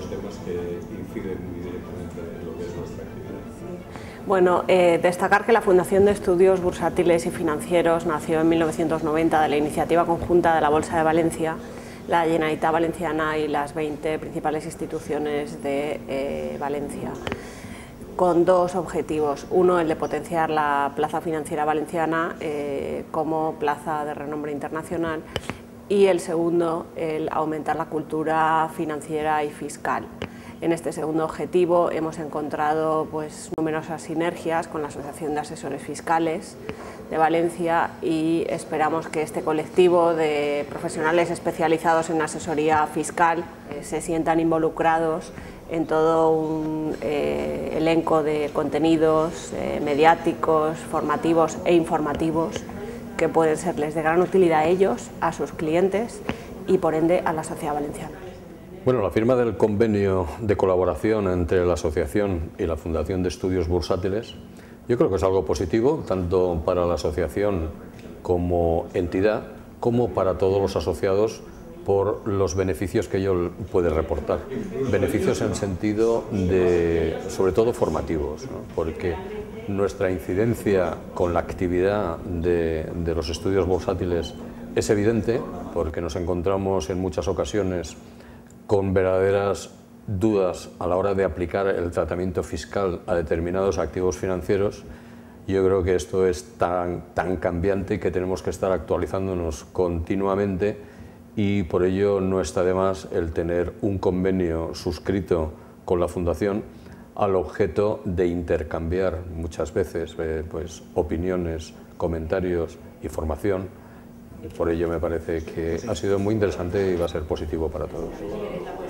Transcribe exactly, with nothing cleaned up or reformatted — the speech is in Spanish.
los temas que inciden muy directamente en lo que es nuestra actividad. Sí. Bueno, eh, destacar que la Fundación de Estudios Bursátiles y Financieros nació en mil novecientos noventa de la iniciativa conjunta de la Bolsa de Valencia, la Generalitat Valenciana y las veinte principales instituciones de eh, Valencia, con dos objetivos. Uno, el de potenciar la plaza financiera valenciana eh, como plaza de renombre internacional, y el segundo, el aumentar la cultura financiera y fiscal. En este segundo objetivo hemos encontrado pues, numerosas sinergias con la Asociación de Asesores Fiscales de Valencia y esperamos que este colectivo de profesionales especializados en asesoría fiscal eh, se sientan involucrados en todo un eh, elenco de contenidos eh, mediáticos, formativos e informativos que pueden serles de gran utilidad a ellos, a sus clientes y por ende a la sociedad valenciana. Bueno, la firma del convenio de colaboración entre la asociación y la Fundación de Estudios Bursátiles yo creo que es algo positivo tanto para la asociación como entidad como para todos los asociados por los beneficios que ello puede reportar. Beneficios en sentido de, sobre todo, formativos, ¿no? Porque nuestra incidencia con la actividad de, de los estudios bursátiles es evidente, porque nos encontramos en muchas ocasiones con verdaderas dudas a la hora de aplicar el tratamiento fiscal a determinados activos financieros. Yo creo que esto es tan, tan cambiante que tenemos que estar actualizándonos continuamente y por ello no está de más el tener un convenio suscrito con la Fundación al objeto de intercambiar muchas veces eh, pues, opiniones, comentarios y formación. Por ello me parece que ha sido muy interesante y va a ser positivo para todos.